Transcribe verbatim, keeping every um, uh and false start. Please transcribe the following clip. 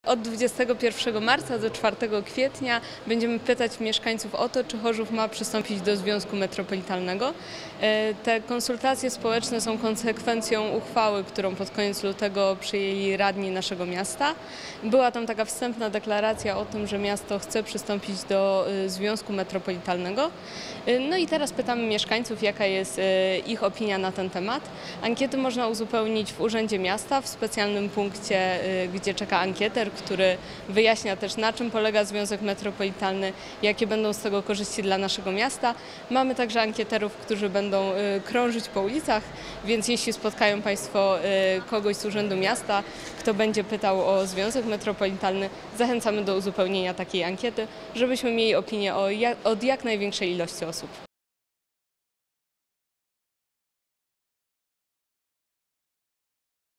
Od dwudziestego pierwszego marca do czwartego kwietnia będziemy pytać mieszkańców o to, czy Chorzów ma przystąpić do Związku Metropolitalnego. Te konsultacje społeczne są konsekwencją uchwały, którą pod koniec lutego przyjęli radni naszego miasta. Była tam taka wstępna deklaracja o tym, że miasto chce przystąpić do Związku Metropolitalnego. No i teraz pytamy mieszkańców, jaka jest ich opinia na ten temat. Ankiety można uzupełnić w Urzędzie Miasta, w specjalnym punkcie, gdzie czeka ankieter, który wyjaśnia też, na czym polega Związek Metropolitalny, jakie będą z tego korzyści dla naszego miasta. Mamy także ankieterów, którzy będą krążyć po ulicach, więc jeśli spotkają Państwo kogoś z Urzędu Miasta, kto będzie pytał o Związek Metropolitalny, zachęcamy do uzupełnienia takiej ankiety, żebyśmy mieli opinię o jak, od jak największej ilości osób.